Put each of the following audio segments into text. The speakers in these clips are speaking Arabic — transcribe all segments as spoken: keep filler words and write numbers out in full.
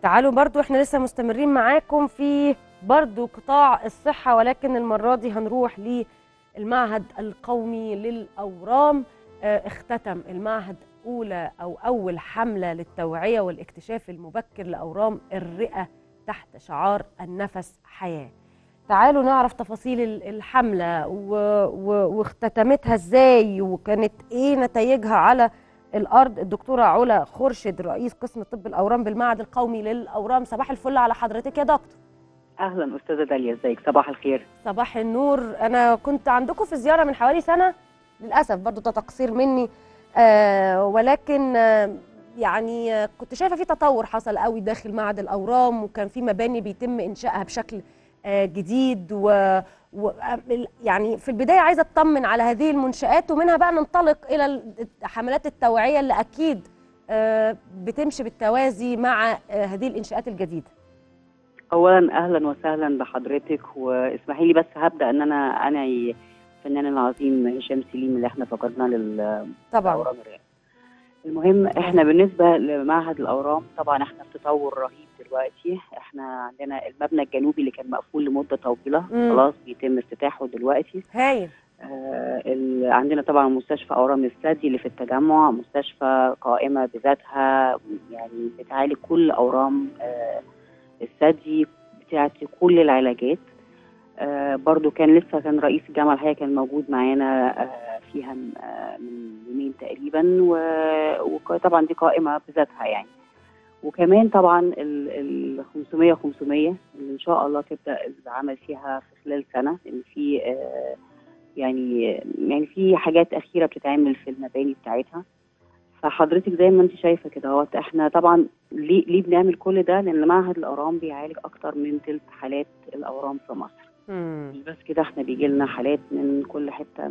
تعالوا برضو احنا لسه مستمرين معاكم في برضو قطاع الصحة، ولكن المرة دي هنروح للمعهد القومي للأورام. اه اختتم المعهد أولى أو أول حملة للتوعية والاكتشاف المبكر لأورام الرئة تحت شعار النفس حياة. تعالوا نعرف تفاصيل الحملة و... و... واختتمتها ازاي وكانت ايه نتائجها على الارض. الدكتوره علا خورشيد رئيس قسم طب الاورام بالمعهد القومي للاورام، صباح الفل على حضرتك يا دكتور. اهلا استاذه داليا، ازيك؟ صباح الخير. صباح النور. انا كنت عندكم في زياره من حوالي سنه، للاسف برضو ده تقصير مني، آه ولكن آه يعني آه كنت شايفه في تطور حصل قوي داخل معهد الاورام، وكان في مباني بيتم انشائها بشكل آه جديد و و يعني في البدايه عايزه اطمن على هذه المنشآت، ومنها بقى ننطلق الى حملات التوعيه اللي اكيد آه بتمشي بالتوازي مع آه هذه الانشاءات الجديده. اولا اهلا وسهلا بحضرتك، واسمحي لي بس هبدا ان انا انا الفنان العظيم هشام سليم اللي احنا فقدناه لل طبعا. الاورام الرئه. المهم احنا بالنسبه لمعهد الاورام طبعا احنا في تطور رهيب دلوقتي. احنا عندنا المبنى الجنوبي اللي كان مقفول لمده طويله خلاص بيتم افتتاحه دلوقتي. هايل. آه عندنا طبعا مستشفى اورام الثدي اللي في التجمع، مستشفى قائمه بذاتها يعني بتعالج كل اورام آه الثدي، بتاعتي كل العلاجات. آه برضو كان لسه كان رئيس الجامعه الحقيقه كان موجود معانا آه فيها آه من يومين تقريبا، وطبعا دي قائمه بذاتها يعني. وكمان طبعا ال خمسمية خمسمية اللي ان شاء الله تبدا العمل فيها في خلال سنه، ان في آه يعني يعني في حاجات اخيره بتتعمل في المباني بتاعتها. فحضرتك زي ما انت شايفه كده اهوت، احنا طبعا ليه ليه بنعمل كل ده؟ لان معهد الاورام بيعالج اكتر من ثلث حالات الاورام في مصر. مش بس كده، احنا بيجي لنا حالات من كل حته،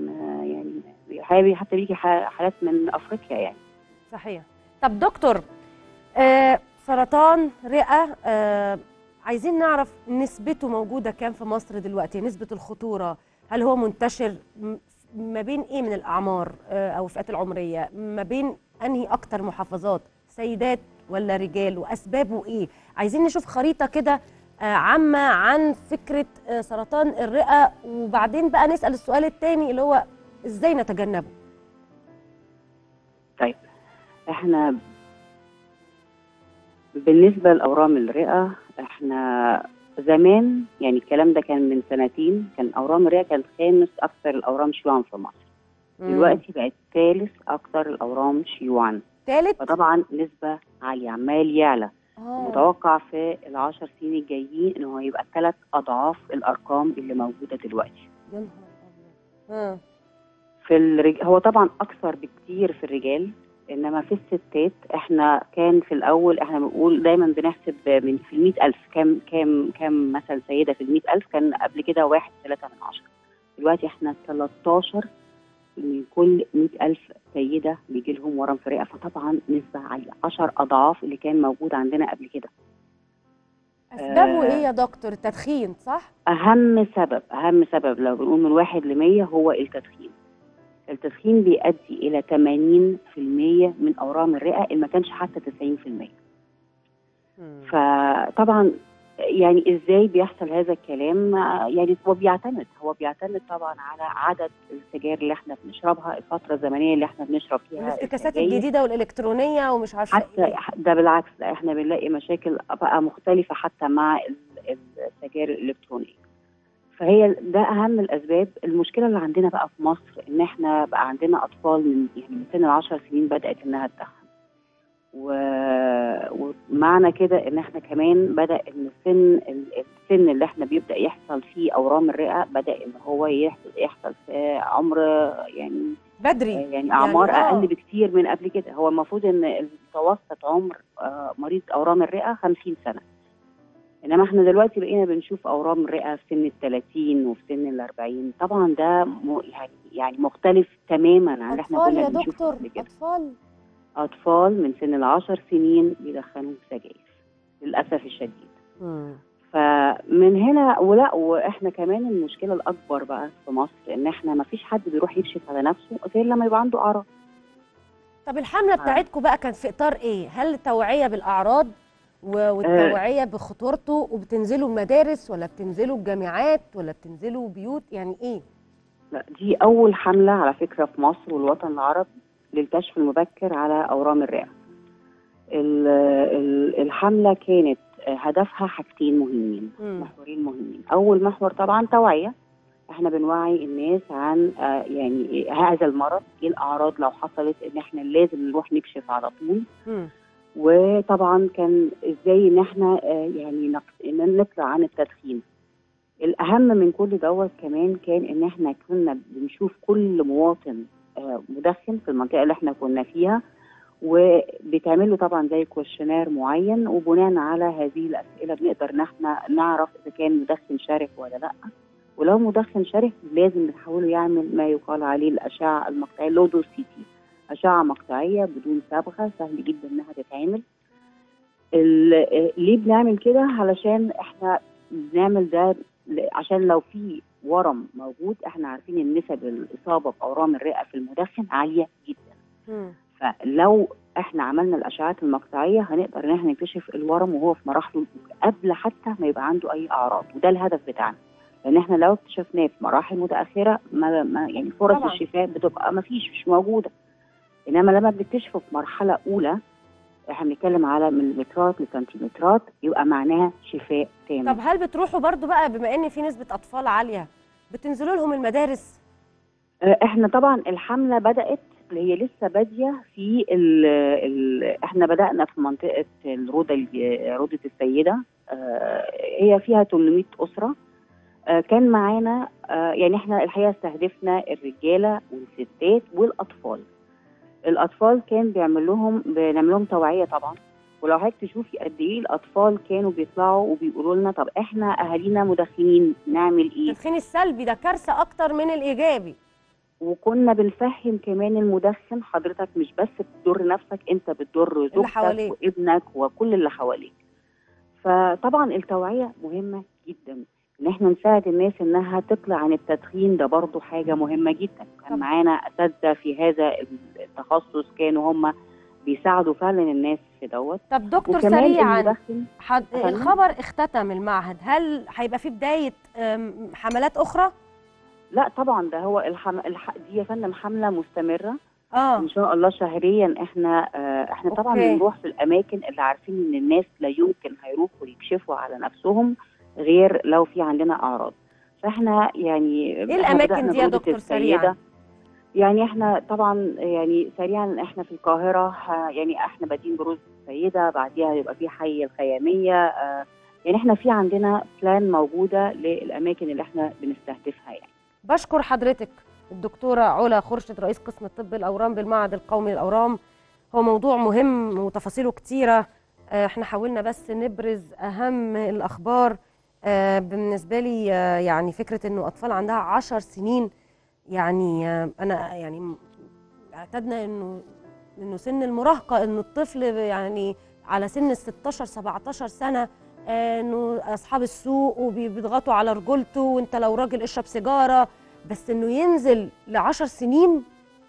يعني حتى بيجي حالات من افريقيا يعني. صحيح. طب دكتور، آه سرطان رئه آه عايزين نعرف نسبته موجوده كام في مصر دلوقتي، نسبه الخطوره، هل هو منتشر ما بين ايه من الاعمار آه او الفئات العمريه، ما بين انهي اكتر محافظات، سيدات ولا رجال، واسبابه ايه؟ عايزين نشوف خريطه كده آه عامه عن فكره آه سرطان الرئه، وبعدين بقى نسال السؤال الثاني اللي هو ازاي نتجنبه. طيب احنا بالنسبه لاورام الرئه، احنا زمان يعني الكلام ده كان من سنتين، كان اورام الرئه كانت خامس اكثر الاورام شيوعا في مصر. دلوقتي بقت ثالث اكثر الاورام شيوعا. ثالث؟ فطبعا نسبه عاليه، عمال يعلى. آه. متوقع في العشر سنين الجايين ان هو يبقى ثلاث اضعاف الارقام اللي موجوده دلوقتي. يا نهار ابيض. في الرج... هو طبعا اكثر بكتير في الرجال، انما في الستات احنا كان في الاول احنا بنقول دايما بنحسب من في المئة ألف كام كام كام مثلا سيده في المئة ألف، كان قبل كده واحد ثلاثة من عشرة. دلوقتي احنا تلتاشر من كل مئة ألف سيده بيجي لهم ورم في الرئه، فطبعا نسبه عاليه، عشر اضعاف اللي كان موجود عندنا قبل كده. اسبابه ايه يا دكتور؟ التدخين صح؟ اهم سبب اهم سبب لو بنقول من واحد لمية هو التدخين. التدخين بيؤدي الى ثمانين بالمية من اورام الرئه، ان ما كانش حتى تسعين بالمية. فطبعا يعني ازاي بيحصل هذا الكلام؟ يعني هو بيعتمد هو بيعتمد طبعا على عدد السجاير اللي احنا بنشربها، الفتره الزمنيه اللي احنا بنشرب فيها، الافتكاسات الجديده والالكترونيه ومش عارفه حتى إيه. ده بالعكس، احنا بنلاقي مشاكل بقى مختلفه حتى مع السجاير الالكترونيه. فهي ده اهم الاسباب. المشكله اللي عندنا بقى في مصر ان احنا بقى عندنا اطفال من يعني من سن العشر سنين بدات انها تدخن، و... ومعنى كده ان احنا كمان بدا ان السن السن اللي احنا بيبدا يحصل فيه اورام الرئه بدا ان هو يحصل يحصل في عمر يعني بدري، يعني اعمار يعني اقل بكتير من قبل كده. هو المفروض ان المتوسط عمر مريض اورام الرئه خمسين سنة، انما احنا دلوقتي بقينا بنشوف اورام الرئه في سن الثلاثين وفي سن الأربعين. طبعا ده م... يعني يعني مختلف تماما عن اللي احنا كنا بنشوفه قبل كده. اطفال اطفال من سن العشر سنين بيدخنوا سجاير للاسف الشديد. مم. فمن هنا ولا واحنا كمان المشكله الاكبر بقى في مصر ان احنا ما فيش حد بيروح يكشف على نفسه غير لما يبقى عنده اعراض. طب الحمله بتاعتكم بقى كانت في اطار ايه؟ هل توعيه بالاعراض والتوعيه بخطورته، وبتنزلوا المدارس ولا بتنزلوا الجامعات ولا بتنزلوا بيوت، يعني ايه؟ لا، دي اول حمله على فكره في مصر والوطن العربي للكشف المبكر على اورام الرئه. الحمله كانت هدفها حاجتين مهمين، محورين مهمين. اول محور طبعا توعيه، احنا بنوعي الناس عن يعني هذا المرض، ايه الاعراض لو حصلت، ان احنا لازم نروح نكشف على طول. م. وطبعا كان ازاي ان احنا يعني نطلع عن التدخين. الاهم من كل دوت كمان كان ان احنا كنا بنشوف كل مواطن مدخن في المنطقه اللي احنا كنا فيها، وبتعمله طبعا زي كويشنير معين، وبناء على هذه الاسئله بنقدر ان احنا نعرف اذا كان مدخن شرخ ولا لا. ولو مدخن شرخ لازم نحاوله يعمل ما يقال عليه الاشعه المقطعيه، لودو سي تي، اشعه مقطعيه بدون صبغه، سهل جدا انها تتعمل. ليه بنعمل كده؟ علشان احنا بنعمل ده عشان لو في ورم موجود، احنا عارفين ان نسب الاصابه باورام الرئه في المدخن عاليه جدا. م. فلو احنا عملنا الاشعاعات المقطعيه هنقدر ان احنا نكتشف الورم وهو في مراحله قبل حتى ما يبقى عنده اي اعراض، وده الهدف بتاعنا. لان احنا لو اكتشفناه في مراحل متاخره ما, ما يعني فرص طبعا الشفاء بتبقى ما فيش مش موجوده. انما لما بنكتشفه في مرحله اولى، احنا بنتكلم على مليمترات لسنتيمترات، يبقى معناها شفاء تام. طب هل بتروحوا برضو بقى، بما ان في نسبه اطفال عاليه، بتنزلوا لهم المدارس؟ احنا طبعا الحمله بدات اللي هي لسه باديه في ال ال احنا بدانا في منطقه الروضه روضه السيده، اه هي فيها ثمانمائة اسره. اه كان معانا اه يعني احنا الحقيقه استهدفنا الرجاله والستات والاطفال. الاطفال كان بيعمل لهم بنعمل لهم توعيه طبعا، ولو حضرتك تشوفي قد ايه الاطفال كانوا بيطلعوا وبيقولوا لنا طب احنا اهالينا مدخنين نعمل ايه؟ التدخين السلبي ده كارثه اكتر من الايجابي. وكنا بنفهم كمان المدخن، حضرتك مش بس بتضر نفسك، انت بتضر زوجتك وابنك وكل اللي حواليك. فطبعا التوعيه مهمه جدا، ان احنا نساعد الناس انها تطلع عن التدخين، ده برضو حاجه مهمه جدا. كان معانا اساتذه في هذا التخصص كانوا هم بيساعدوا فعلا الناس في دوت. طب دكتور سريعا، حد... الخبر اختتم المعهد، هل هيبقى في بدايه حملات اخرى؟ لا طبعا، ده هو الحم... الح... دي يا فندم حمله مستمره اه ان شاء الله شهريا. احنا آه احنا طبعا أوكي. بنروح في الاماكن اللي عارفين ان الناس لا يمكن هيروحوا يكشفوا على نفسهم غير لو في عندنا اعراض. فاحنا يعني ايه الاماكن دي يا دكتور سريعا؟ يعني احنا طبعا يعني سريعا احنا في القاهره، يعني احنا بادئين بروضه السيده، بعديها يبقى في حي الخياميه. آه يعني احنا في عندنا بلان موجوده للاماكن اللي احنا بنستهدفها. يعني بشكر حضرتك الدكتورة علا خورشيد، رئيس قسم الطب الأورام بالمعهد القومي للأورام. هو موضوع مهم وتفاصيله كتيرة، احنا حاولنا بس نبرز أهم الأخبار. بالنسبة لي يعني فكرة إنه أطفال عندها عشر سنين، يعني أنا يعني اعتدنا إنه إنه سن المراهقة، إنه الطفل يعني على سن ستاشر سبعتاشر سنة، إنه أصحاب السوق وبيضغطوا على رجولته، وأنت لو راجل اشرب سيجارة، بس انه ينزل لعشر سنين،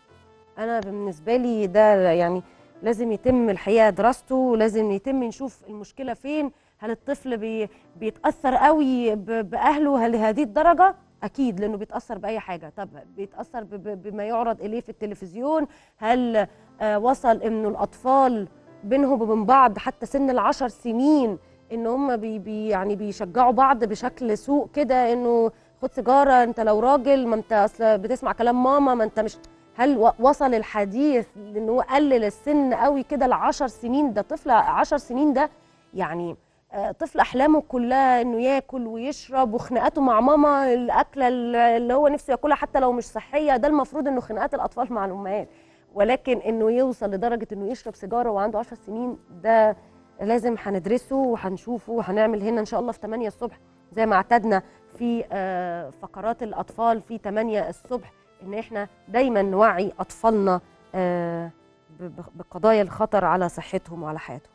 انا بالنسبه لي ده يعني لازم يتم الحقيقه دراسته، ولازم يتم نشوف المشكله فين. هل الطفل بي بيتاثر قوي باهله لهذه الدرجه؟ اكيد، لانه بيتاثر باي حاجه. طب بيتاثر بما يعرض اليه في التلفزيون؟ هل آه وصل انه الاطفال بينهم وبين بعض حتى سن العشر سنين ان هم بي بي يعني بيشجعوا بعض بشكل سوء كده، انه خد سيجاره انت لو راجل، ما انت اصل بتسمع كلام ماما، ما انت مش. هل وصل الحديث لانه قلل السن قوي كده لعشر سنين؟ ده طفل عشر سنين ده يعني طفل احلامه كلها انه ياكل ويشرب، وخناقاته مع ماما الاكله اللي هو نفسه ياكلها حتى لو مش صحيه. ده المفروض انه خناقات الاطفال مع الامهات، ولكن انه يوصل لدرجه انه يشرب سيجاره وعنده عشر سنين، ده لازم هندرسه وهنشوفه، وهنعمل هنا ان شاء الله في تمانية الصبح زي ما اعتدنا في فقرات الأطفال في تمانية الصبح، إن إحنا دايما نوعي أطفالنا بقضايا الخطر على صحتهم وعلى حياتهم.